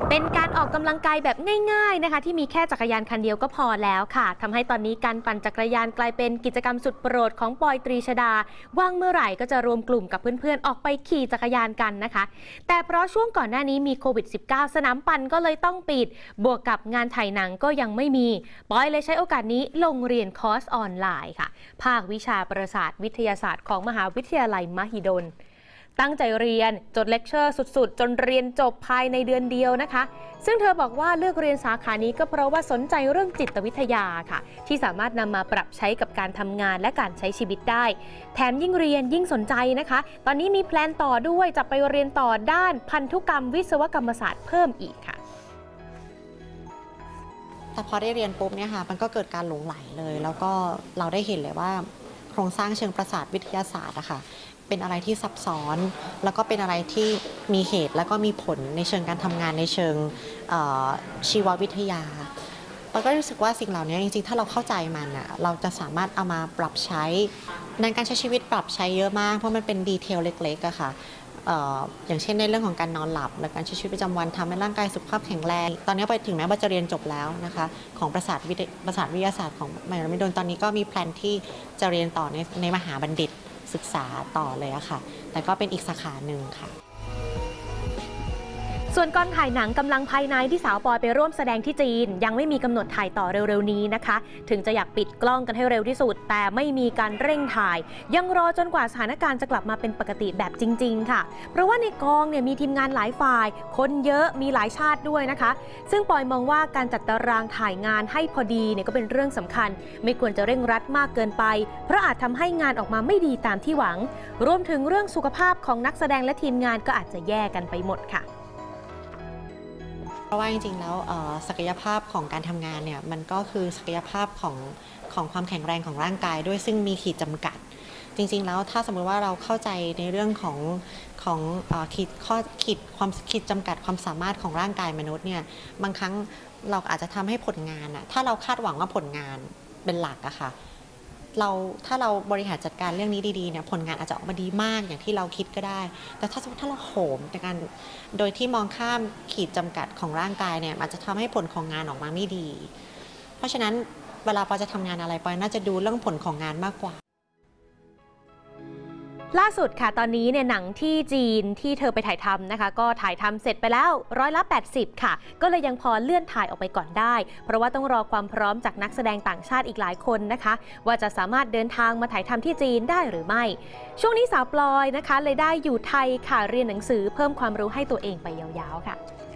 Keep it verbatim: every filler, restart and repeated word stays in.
เป็นการออกกำลังกายแบบง่ายๆนะคะที่มีแค่จักรยานคันเดียวก็พอแล้วค่ะทำให้ตอนนี้การปั่นจักรยานกลายเป็นกิจกรรมสุดโปรดของปอยตรีชฎาว่างเมื่อไหร่ก็จะรวมกลุ่มกับเพื่อนๆออกไปขี่จักรยานกันนะคะแต่เพราะช่วงก่อนหน้านี้มีโควิด สิบเก้า สนามปั่นก็เลยต้องปิดบวกกับงานถ่ายหนังก็ยังไม่มีปอยเลยใช้โอกาสนี้ลงเรียนคอร์สออนไลน์ค่ะภาควิชาประสาทวิทยาศาสตร์ของมหาวิทยาลัยมหิดลตั้งใจเรียนจดเลคเชอร์สุดๆจนเรียนจบภายในเดือนเดียวนะคะซึ่งเธอบอกว่าเลือกเรียนสาขานี้ก็เพราะว่าสนใจเรื่องจิตวิทยาค่ะที่สามารถนำมาปรับใช้กับการทำงานและการใช้ชีวิตได้แถมยิ่งเรียนยิ่งสนใจนะคะตอนนี้มีแพลนต่อด้วยจะไปเรียนต่อด้านพันธุกรรมวิศวกรรมศาสตร์เพิ่มอีกค่ะแต่พอได้เรียนปุ๊บเนี่ยค่ะมันก็เกิดการหลงไหลเลยแล้วก็เราได้เห็นเลยว่าโครงสร้างเชิงประสาทวิทยาศาสตร์อะค่ะเป็นอะไรที่ซับซ้อนแล้วก็เป็นอะไรที่มีเหตุแล้วก็มีผลในเชิงการทำงานในเชิงชีววิทยาเราก็รู้สึกว่าสิ่งเหล่านี้จริงๆถ้าเราเข้าใจมันอะเราจะสามารถเอามาปรับใช้ในการใช้ชีวิตปรับใช้เยอะมากเพราะมันเป็นดีเทลเล็กๆอะค่ะอย่างเช่นในเรื่องของการนอนหลับและการใช้ชีวิตประจำวันทำให้ร่างกายสุขภาพแข็งแรงตอนนี้ไปถึงแม้ว่าจะเรียนจบแล้วนะคะของประสาทวิทยประสาทวิทยาศาสตร์ของมหาวิทยาลัยตอนนี้ก็มีแพลนที่จะเรียนต่อในในมหาบัณฑิตศึกษาต่อเลยอะค่ะแต่ก็เป็นอีกสาขาหนึ่งค่ะส่วนกองถ่ายหนังกำลังภายในที่สาวปอยไปร่วมแสดงที่จีนยังไม่มีกำหนดถ่ายต่อเร็วๆนี้นะคะถึงจะอยากปิดกล้องกันให้เร็วที่สุดแต่ไม่มีการเร่งถ่ายยังรอจนกว่าสถานการณ์จะกลับมาเป็นปกติแบบจริงๆค่ะเพราะว่าในกองเนี่ยมีทีมงานหลายฝ่ายคนเยอะมีหลายชาติด้วยนะคะซึ่งปอยมองว่าการจัดตารางถ่ายงานให้พอดีเนี่ยก็เป็นเรื่องสำคัญไม่ควรจะเร่งรัดมากเกินไปเพราะอาจทำให้งานออกมาไม่ดีตามที่หวังรวมถึงเรื่องสุขภาพของนักแสดงและทีมงานก็อาจจะแย่กันไปหมดค่ะเพราะว่าจริงๆแล้วศักยภาพของการทำงานเนี่ยมันก็คือศักยภาพของของความแข็งแรงของร่างกายด้วยซึ่งมีขีดจำกัดจริงๆแล้วถ้าสมมติว่าเราเข้าใจในเรื่องของของขีดข้อขีดความขีดจำกัดความสามารถของร่างกายมนุษย์เนี่ยบางครั้งเราอาจจะทำให้ผลงานอะถ้าเราคาดหวังว่าผลงานเป็นหลักอะค่ะเราถ้าเราบริหารจัดการเรื่องนี้ดีๆเนี่ยผลงานอาจจะออกมาดีมากอย่างที่เราคิดก็ได้แต่ถ้าสมมติถ้าเราโหมในการโดยที่มองข้ามขีดจำกัดของร่างกายเนี่ยอาจจะทำให้ผลของงานออกมาไม่ดีเพราะฉะนั้นเวลาปอจะทำงานอะไรปอน่าจะดูเรื่องผลของงานมากกว่าล่าสุดค่ะตอนนี้เนี่ยหนังที่จีนที่เธอไปถ่ายทำนะคะก็ถ่ายทำเสร็จไปแล้วร้อยละแปดสิบค่ะก็เลยยังพอเลื่อนถ่ายออกไปก่อนได้เพราะว่าต้องรอความพร้อมจากนักแสดงต่างชาติอีกหลายคนนะคะว่าจะสามารถเดินทางมาถ่ายทำที่จีนได้หรือไม่ช่วงนี้สาวปลอยนะคะเลยได้อยู่ไทยค่ะเรียนหนังสือเพิ่มความรู้ให้ตัวเองไปยาวๆค่ะ